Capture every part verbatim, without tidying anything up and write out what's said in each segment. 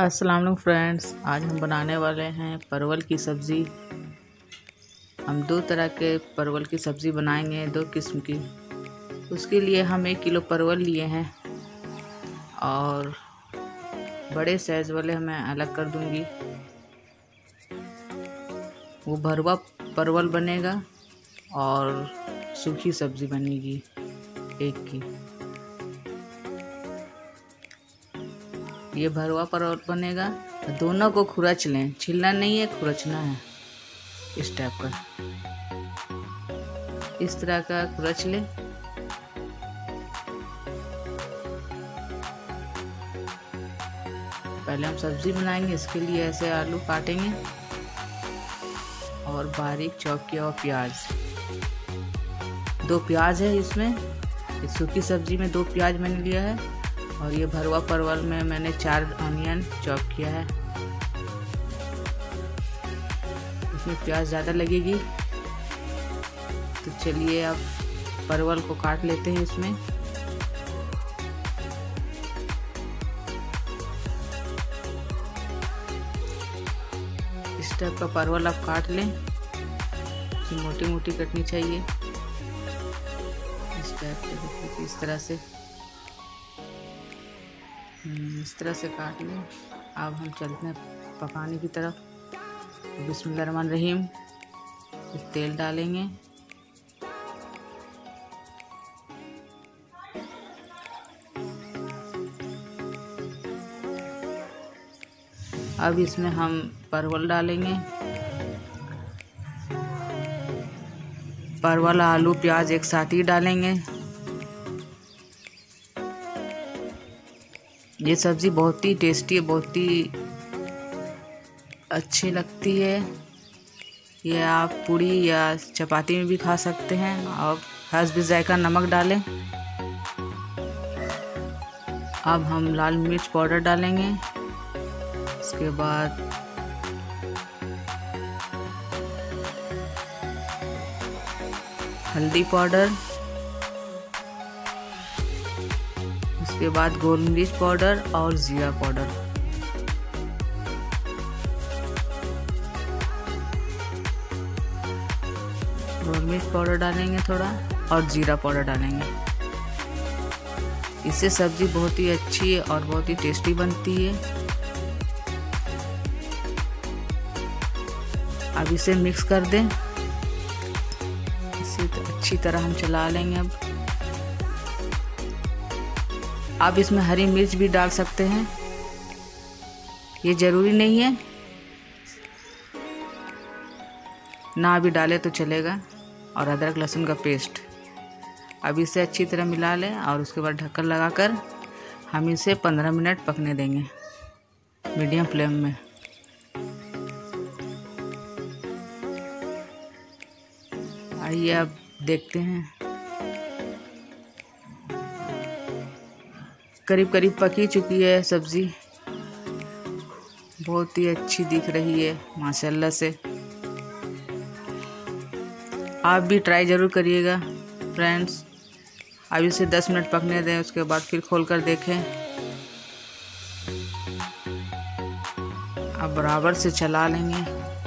अस्सलाम वालेकुम फ्रेंड्स, आज हम बनाने वाले हैं परवल की सब्ज़ी। हम दो तरह के परवल की सब्ज़ी बनाएंगे, दो किस्म की। उसके लिए हम एक किलो परवल लिए हैं और बड़े साइज़ वाले मैं अलग कर दूंगी। वो भरवा परवल बनेगा और सूखी सब्ज़ी बनेगी एक की। ये भरवा परवल बनेगा। दोनों को खुरच लें, छीलना नहीं है, खुरचना है। इस टाइप का, इस तरह का खुरच लें। पहले हम सब्जी बनाएंगे, इसके लिए ऐसे आलू काटेंगे और बारीक चॉप किया हुआ प्याज। दो प्याज है इसमें, इस सूखी सब्जी में दो प्याज मैंने लिया है और ये भरवा परवल में मैंने चार ऑनियन चॉप किया है। इसमें प्याज ज़्यादा लगेगी, तो चलिए अब परवल को काट लेते हैं। इसमें इस टाइप का परवल आप काट लें, मोटी मोटी कटनी चाहिए। इस टाइप के, इस तरह से इस तरह से काट लें। अब हम चलते हैं पकाने की तरफ। बिस्मिल्लाहिर्रहमानिर्रहीम। तेल डालेंगे, अब इसमें हम परवल डालेंगे। परवल, आलू, प्याज एक साथ ही डालेंगे। ये सब्ज़ी बहुत ही टेस्टी है, बहुत ही अच्छी लगती है। ये आप पूड़ी या चपाती में भी खा सकते हैं। और हस्ब ज़ायका नमक डालें। अब हम लाल मिर्च पाउडर डालेंगे। उसके बाद हल्दी पाउडर, उसके बाद गोल मिर्च पाउडर और जीरा पाउडर। गोल मिर्च पाउडर डालेंगे थोड़ा और जीरा पाउडर डालेंगे। इससे सब्जी बहुत ही अच्छी और बहुत ही टेस्टी बनती है। अब इसे मिक्स कर दें। इसे अच्छी तरह हम चला लेंगे। अब आप इसमें हरी मिर्च भी डाल सकते हैं, ये ज़रूरी नहीं है, ना भी डाले तो चलेगा। और अदरक लहसुन का पेस्ट। अब इसे अच्छी तरह मिला लें और उसके बाद ढक्कन लगाकर हम इसे पंद्रह मिनट पकने देंगे मीडियम फ्लेम में। आइए अब देखते हैं। करीब करीब पक ही चुकी है सब्ज़ी, बहुत ही अच्छी दिख रही है माशाल्लाह से। आप भी ट्राई ज़रूर करिएगा फ्रेंड्स। अब इसे दस मिनट पकने दें, उसके बाद फिर खोलकर देखें। अब बराबर से चला लेंगे।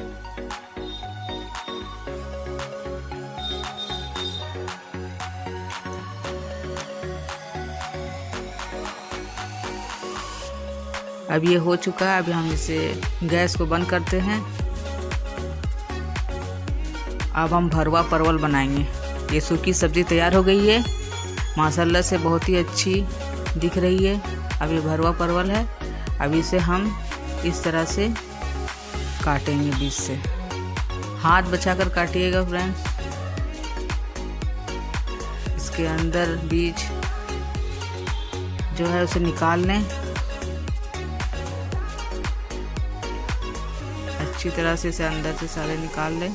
अब ये हो चुका है। अभी हम इसे गैस को बंद करते हैं। अब हम भरवा परवल बनाएंगे। ये सूखी सब्ज़ी तैयार हो गई है, माशाल्लाह से बहुत ही अच्छी दिख रही है। अब ये भरवा परवल है। अब इसे हम इस तरह से काटेंगे बीच से। हाथ बचाकर काटिएगा फ्रेंड्स। इसके अंदर बीज जो है उसे निकाल लें। अच्छी तरह से इसे अंदर से सारे निकाल लें।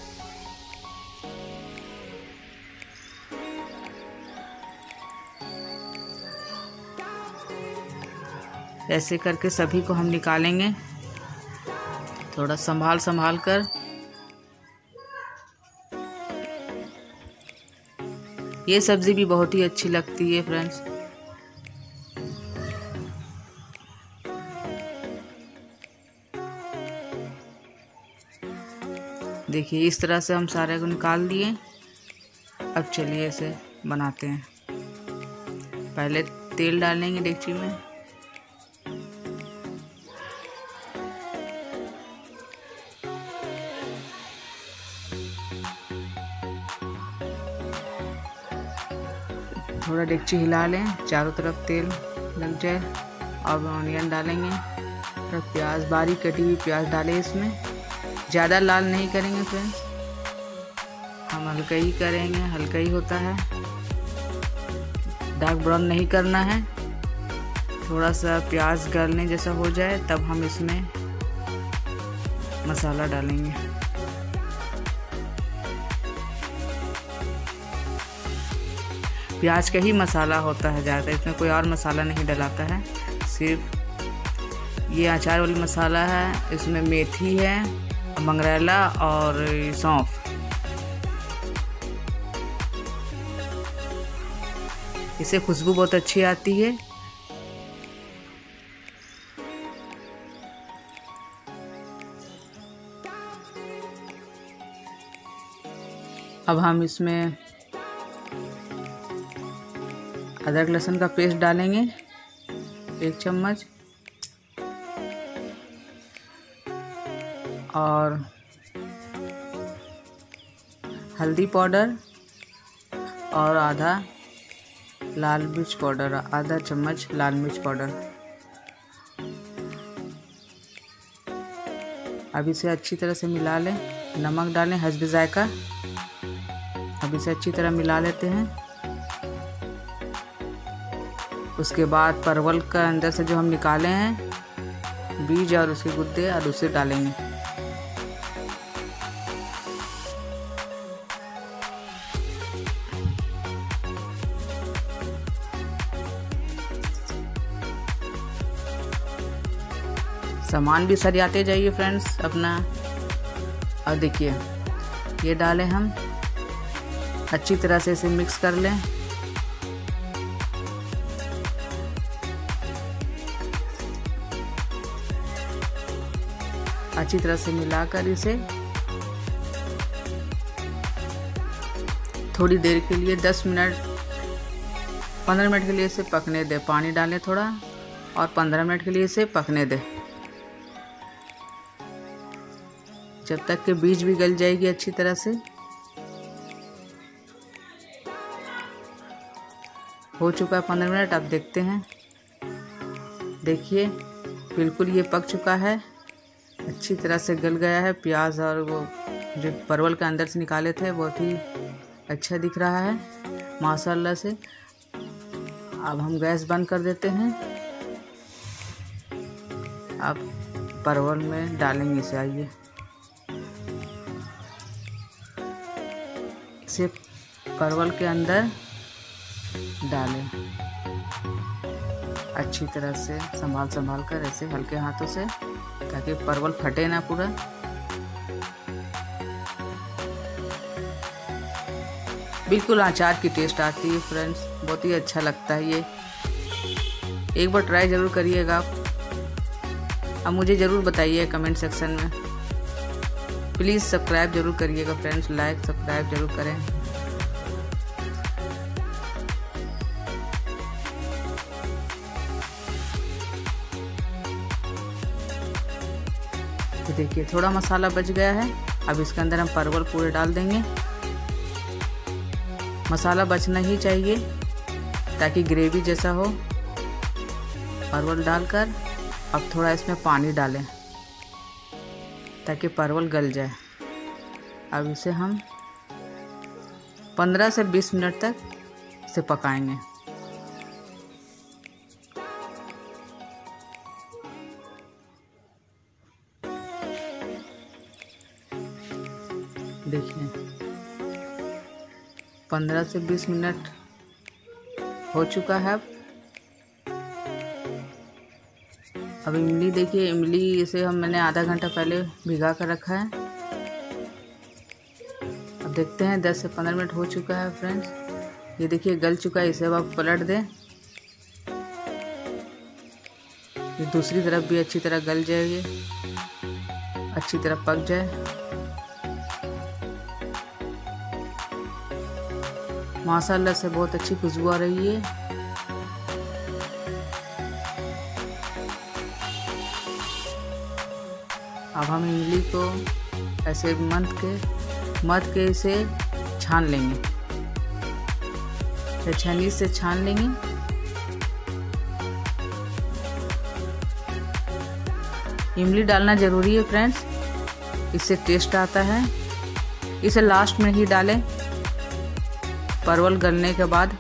ऐसे करके सभी को हम निकालेंगे, थोड़ा संभाल संभाल कर। ये सब्ज़ी भी बहुत ही अच्छी लगती है फ्रेंड्स। देखिए इस तरह से हम सारे को निकाल दिए। अब चलिए इसे बनाते हैं। पहले तेल डालेंगे डेगची में। थोड़ा डेगची हिला लें, चारों तरफ तेल लग जाए। अब ऑनियन डालेंगे, फिर प्याज, बारीक कटी हुई प्याज डालें इसमें। ज़्यादा लाल नहीं करेंगे फ्रेंड्स, हम हल्का ही करेंगे, हल्का ही होता है, डार्क ब्राउन नहीं करना है। थोड़ा सा प्याज गलने जैसा हो जाए तब हम इसमें मसाला डालेंगे। प्याज का ही मसाला होता है ज़्यादा, इसमें कोई और मसाला नहीं डलाता है। सिर्फ ये अचार वाली मसाला है, इसमें मेथी है, मंगरेला और सौंफ। इससे खुशबू बहुत अच्छी आती है। अब हम इसमें अदरक लहसुन का पेस्ट डालेंगे एक चम्मच, और हल्दी पाउडर और आधा लाल मिर्च पाउडर, आधा चम्मच लाल मिर्च पाउडर। अब इसे अच्छी तरह से मिला लें। नमक डालें हस्ब जायका। अब इसे अच्छी तरह मिला लेते हैं। उसके बाद परवल का अंदर से जो हम निकाले हैं बीज और उसके गुद्दे, और उसे डालेंगे। सामान भी सरियाते जाइए फ्रेंड्स अपना। और देखिए ये डालें हम, अच्छी तरह से इसे मिक्स कर लें। अच्छी तरह से मिलाकर इसे थोड़ी देर के लिए दस मिनट पंद्रह मिनट के लिए इसे पकने दें। पानी डालें थोड़ा और पंद्रह मिनट के लिए इसे पकने दें, जब तक के बीज भी गल जाएगी अच्छी तरह से। हो चुका है पंद्रह मिनट। अब देखते हैं। देखिए बिल्कुल ये पक चुका है, अच्छी तरह से गल गया है। प्याज और वो जो परवल के अंदर से निकाले थे बहुत ही अच्छा दिख रहा है माशाल्लाह से। अब हम गैस बंद कर देते हैं। अब परवल में डालेंगे इसे। आइए इसे परवल के अंदर डालें, अच्छी तरह से संभाल संभाल कर, ऐसे हल्के हाथों से, ताकि परवल फटे ना पूरा। बिल्कुल अचार की टेस्ट आती है फ्रेंड्स, बहुत ही अच्छा लगता है ये। एक बार ट्राई ज़रूर करिएगा आप। अब मुझे ज़रूर बताइए कमेंट सेक्शन में। प्लीज़ सब्सक्राइब ज़रूर करिएगा फ्रेंड्स, लाइक सब्सक्राइब ज़रूर करें। तो देखिए थोड़ा मसाला बच गया है। अब इसके अंदर हम परवल पूरे डाल देंगे। मसाला बचना ही चाहिए ताकि ग्रेवी जैसा हो। परवल डालकर अब थोड़ा इसमें पानी डालें ताकि परवल गल जाए। अब इसे हम पंद्रह से बीस मिनट तक इसे पकाएंगे। देखिए पंद्रह से बीस मिनट हो चुका है। अब इमली देखिए, इमली इसे हम मैंने आधा घंटा पहले भिगा कर रखा है। अब देखते हैं दस से पंद्रह मिनट हो चुका है फ्रेंड्स। ये देखिए गल चुका है। इसे अब आप पलट दें, ये दूसरी तरफ भी अच्छी तरह गल जाएगी, अच्छी तरह पक जाए। माशाल्लाह से बहुत अच्छी खुशबू आ रही है। अब हम इमली को ऐसे मथ के मथ के इसे छान लेंगे, छन्नी से छान लेंगे। इमली डालना ज़रूरी है फ्रेंड्स, इससे टेस्ट आता है। इसे लास्ट में ही डालें, परवल गलने के बाद।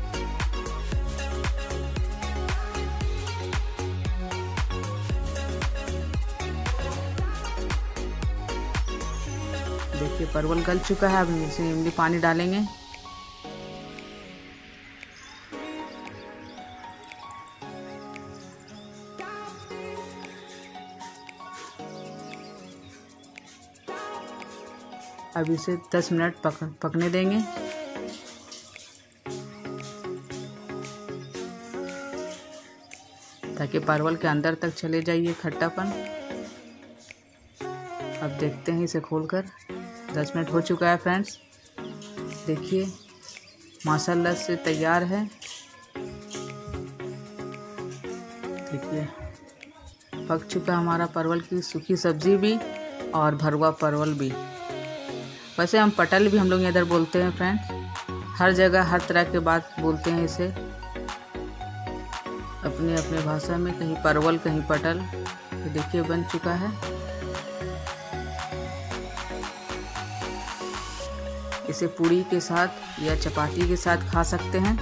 देखिए परवल गल चुका है। अब इसमें इमली पानी डालेंगे। अब इसे दस मिनट पक पकने देंगे। ताकि परवल के अंदर तक चले जाइए खट्टापन। अब देखते हैं इसे खोलकर। दस मिनट हो चुका है फ्रेंड्स। देखिए माशाल्लाह से तैयार है। देखिए पक चुका हमारा परवल की सूखी सब्जी भी और भरवा परवल भी। वैसे हम पटल भी हम लोग इधर बोलते हैं फ्रेंड्स। हर जगह हर तरह के बात बोलते हैं इसे अपने अपने भाषा में, कहीं परवल कहीं पटल। तो देखिए बन चुका है। इसे पूड़ी के साथ या चपाती के साथ खा सकते हैं।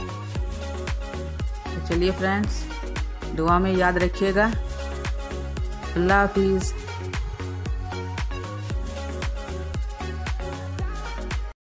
तो चलिए फ्रेंड्स, दुआ में याद रखिएगा। अल्लाह हाफिज़।